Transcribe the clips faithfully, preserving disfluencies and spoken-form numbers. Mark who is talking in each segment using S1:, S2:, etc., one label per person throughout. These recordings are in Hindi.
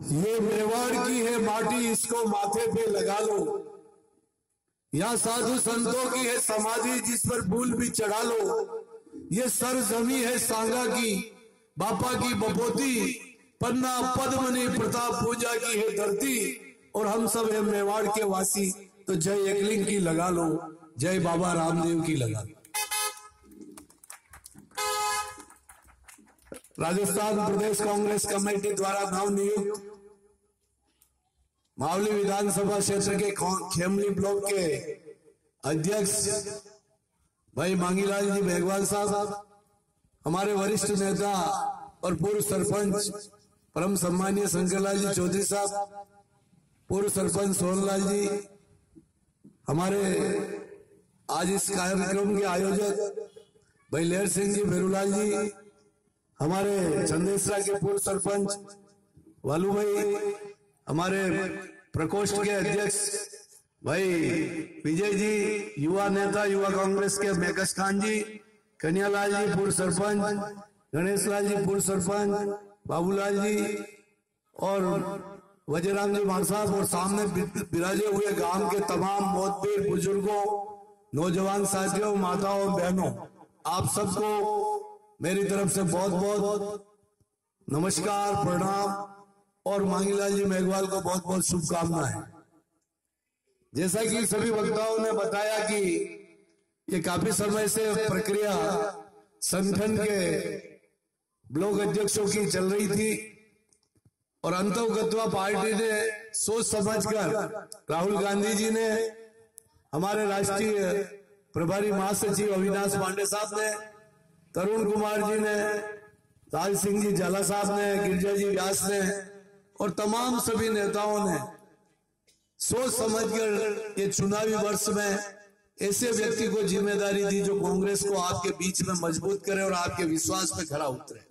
S1: ये मेवाड़ की है माटी, इसको माथे पे लगा लो। यहाँ साधु संतों की है समाधि, जिस पर फूल भी चढ़ा लो। ये सरजमी है सांगा की, बापा की बपोती, पन्ना पद्मनी प्रताप पूजा की है धरती। और हम सब है मेवाड़ के वासी, तो जय एकलिंग की लगा लो, जय बाबा रामदेव की लगा लो। राजस्थान प्रदेश कांग्रेस कमेटी द्वारा नवनियुक्त मावली विधानसभा क्षेत्र के खेमली ब्लॉक के अध्यक्ष भाई मांगीलाल जी मेघवाल साहब, हमारे वरिष्ठ नेता और पूर्व सरपंच परम सम्मानीय शंकरलाल जी चौधरी साहब, पूर्व सरपंच सोहनलाल जी, हमारे आज इस कार्यक्रम के आयोजक भाई लेहर सिंह जी भेरूलाल जी, हमारे चंदेसरा के पूर्व सरपंच वालू भाई, हमारे प्रकोष्ठ के अध्यक्ष भाई विजय जी, युवा नेता युवा कांग्रेस के मेकस खान जी, कन्यालाल जी पूर्व सरपंच, गणेश लाल जी पूर्व सरपंच, बाबूलाल जी और वजराम जी मान साहब, और सामने विराजे हुए गांव के तमाम मोहतबीर बुजुर्गों, नौजवान साथियों, माताओं बहनों, आप सबको मेरी तरफ से बहुत बहुत नमस्कार, प्रणाम और मांगीलाल जी मेघवाल को बहुत बहुत शुभकामनाएं। जैसा कि सभी वक्ताओं ने बताया कि ये काफी समय से प्रक्रिया संगठन के ब्लॉक अध्यक्षों की चल रही थी और अंतर्गतवा पार्टी ने सोच समझकर राहुल गांधी जी ने, हमारे राष्ट्रीय प्रभारी महासचिव अविनाश पांडे साहब ने, तरुण कुमार जी ने, लाल सिंह जी झाला साहब ने, गिरिजा जी व्यास ने और तमाम सभी नेताओं ने सोच समझकर ये चुनावी वर्ष में ऐसे व्यक्ति को जिम्मेदारी दी जो कांग्रेस को आपके बीच में मजबूत करे और आपके विश्वास पे खरा उतरे।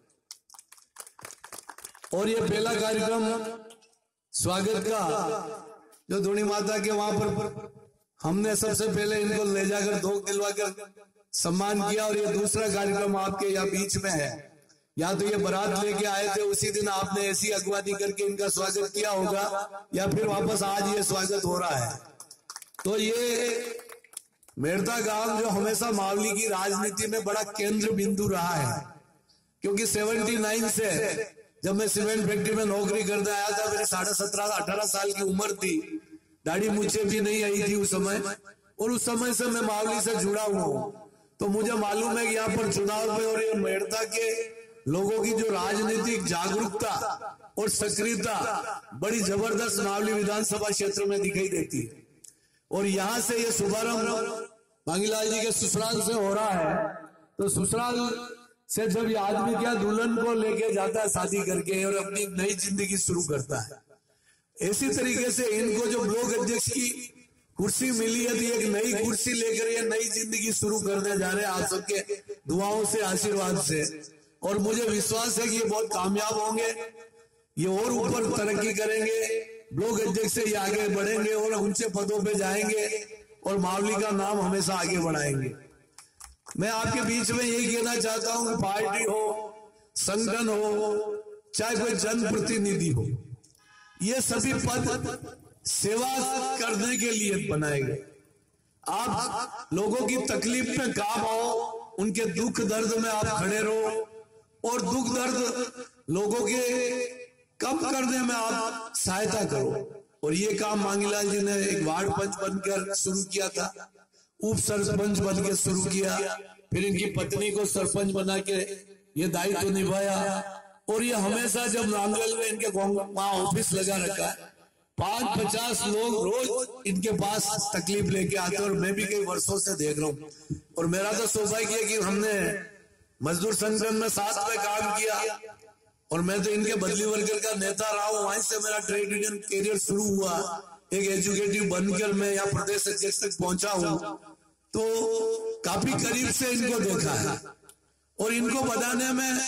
S1: और ये पहला कार्यक्रम स्वागत का जो धूणी माता के वहां पर हमने सबसे पहले इनको ले जाकर धोख दिलवाकर सम्मान किया, और ये दूसरा कार्यक्रम आपके यहाँ बीच में है। या तो ये बारात लेके आए थे, उसी दिन आपने ऐसी अगवानी करके इनका स्वागत किया होगा, या फिर वापस आज ये स्वागत हो रहा है। तो ये मेड़ता गांव जो हमेशा मावली की राजनीति में बड़ा केंद्र बिंदु रहा है, क्योंकि उन्यासी से जब मैं सीमेंट फैक्ट्री में नौकरी करने आया था, मेरी साढ़े सत्रह अठारह साल की उम्र थी, दाढ़ी मुझे भी नहीं आई थी उस समय, और उस समय से मैं मावली से जुड़ा हुआ हूं। तो मुझे मालूम है कि यहाँ पर चुनाव में और ये मेड़ता के लोगों की जो राजनीतिक जागरूकता और सक्रियता बड़ी जबरदस्त मावली विधानसभा क्षेत्र में दिखाई देती है। और यहां से ये शुभारंभ मांगीलाल जी के ससुराल से हो रहा है। तो ससुराल से जब ये आदमी क्या दुल्हन को लेके जाता है शादी करके और अपनी नई जिंदगी शुरू करता है, इसी तरीके से इनको जो ब्लॉक अध्यक्ष की कुर्सी मिली है, तो एक नई कुर्सी लेकर ये नई जिंदगी शुरू करने जा रहे हैं आप सबके दुआओं से, आशीर्वाद से। और मुझे विश्वास है कि ये बहुत कामयाब होंगे, ये और ऊपर तरक्की करेंगे, ब्लॉक अध्यक्ष से ये आगे बढ़ेंगे और ऊंचे पदों पे जाएंगे और मावली का नाम हमेशा आगे बढ़ाएंगे। मैं आपके बीच में यही कहना चाहता हूं कि पार्टी हो, संगठन हो, चाहे कोई जनप्रतिनिधि हो, ये सभी पद सेवा करने के लिए बनाए गए। आप लोगों की तकलीफ में काम आओ, उनके दुख दर्द में आप खड़े रहो और दुख दर्द लोगों के कम करने में आप सहायता करो। और ये काम मांगीलाल जी ने एक वार्ड पंच बनकर शुरू किया था, उप सरपंच बन के शुरू किया, फिर इनकी पत्नी को सरपंच बना के ये दायित्व निभाया। और ये हमेशा जब नांगल में इनके वहां ऑफिस लगा रखा है, पांच पचास लोग रोज इनके पास तकलीफ लेके आते हैं, और मैं भी कई वर्षों से देख रहा हूँ। और मेरा तो सौभाग्य है कि हमने मजदूर संगठन में साथ में काम किया, और मैं तो इनके बदली वर्कर का नेता रहा हूँ। वहीं से मेरा ट्रेड यूनियन कैरियर शुरू हुआ, एक एजुकेटिव बनकर मैं यहाँ प्रदेश अध्यक्ष तक पहुंचा हूँ। तो काफी करीब से इनको देखा है, और इनको बताने में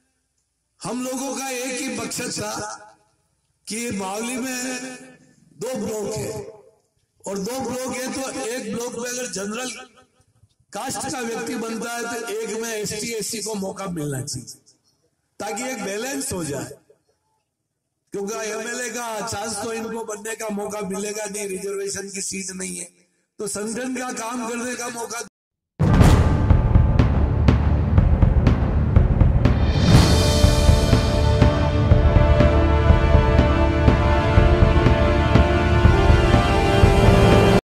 S1: हम लोगों का एक ही मकसद था कि मावली में दो ब्लॉक है, और दो ब्लॉक है तो एक ब्लॉक में अगर जनरल कास्ट का व्यक्ति बनता है तो एक में एसटी एससी को मौका मिलना चाहिए, ताकि एक बैलेंस हो जाए। क्योंकि एमएलए का चांस तो इनको बनने का मौका मिलेगा नहीं, रिजर्वेशन की सीट नहीं है, तो संगठन का काम करने का मौका